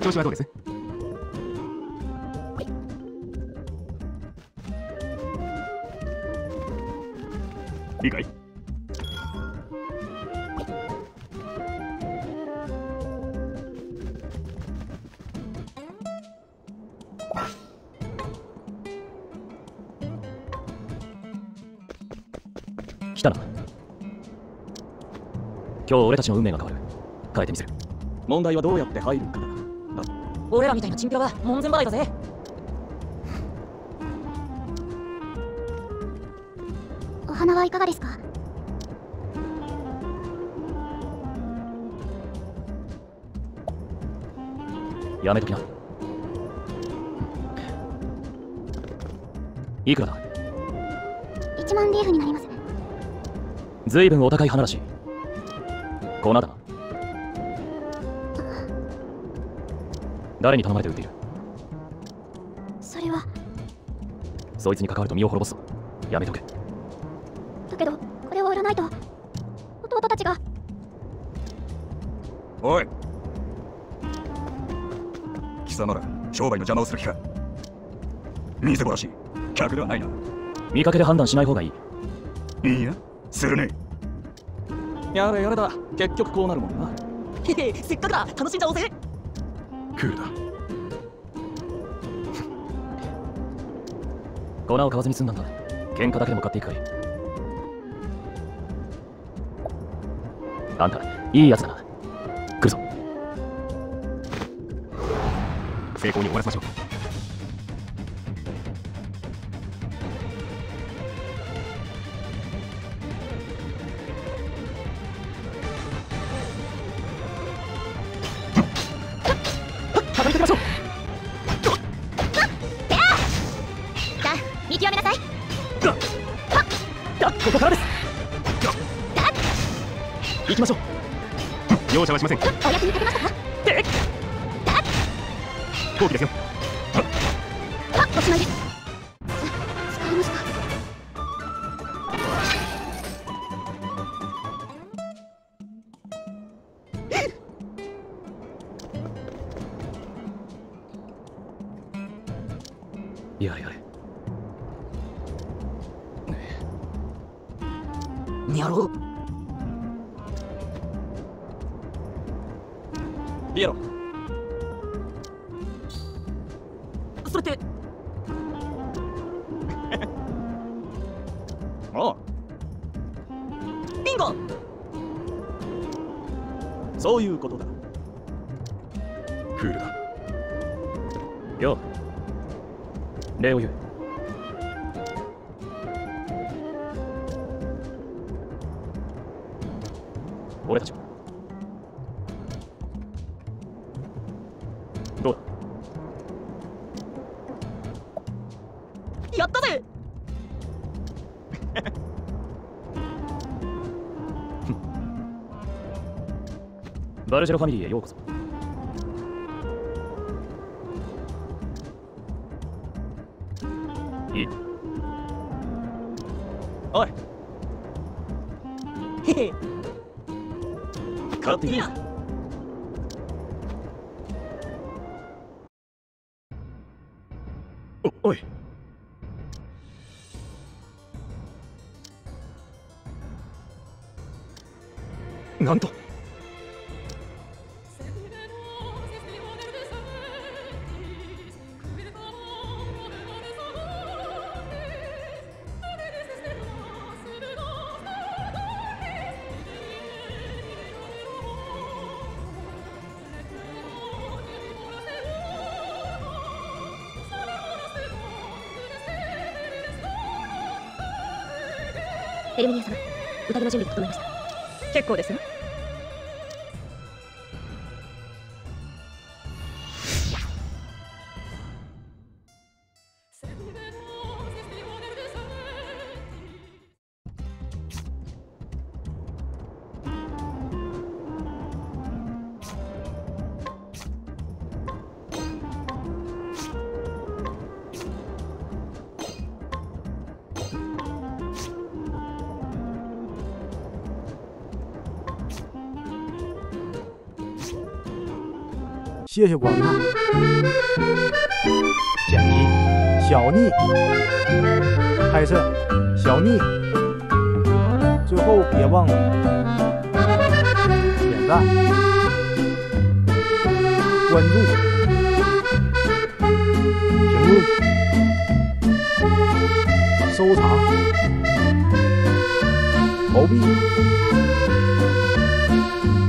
調子はどうです？いいかい？ 来たな。今日俺たちの運命が変わる。変えてみせる。問題はどうやって入るかだ。 俺らみたいなチンピラは門前払いだぜ。 お花はいかがですか？ やめときな。いくらだ ？1万リーフになります。 ずいぶんお高い花らしい。粉だな。誰に頼まれて売っている？ それは。 そいつに関わると身を滅ぼすぞ。やめとけ。 だけどこれを売らないと弟たちが。 おい、貴様ら商売の邪魔をする気か？みせぼらしい客ではないな。 見かけで判断しない方がいい。 いや、するね。 やれやれだ、結局こうなるもんな。 へへ、せっかくだ、楽しんじゃおうぜ。 クールだ。 粉を買わずに済んだんだ。喧嘩だけでも買っていくかい。あんたいいやつだな。来るぞ。 成功に終わらせましょう。 たどり着きましょう。 見極めなさい。 ここからです。行きましょう。 容赦はしません。 お役に立てましたか？ 飛行機ですよ。 おしまいです。使いました。 やれやれ。 やろう。 ピエロ。 それっておう、 ビンゴ。 そういうことだ。 クールだ。 よう、礼を言う。俺たちはどうだ？ やったぜ。 バルジェロファミリーへようこそ。いい。おい、 へへ。 勝っていいな。 おい、なんと。 エルミニア様、宴の準備が整いました。 結構ですよ。 谢谢观看。剪辑小逆，拍摄小逆。最后别忘了点赞、关注、评论、收藏、投币。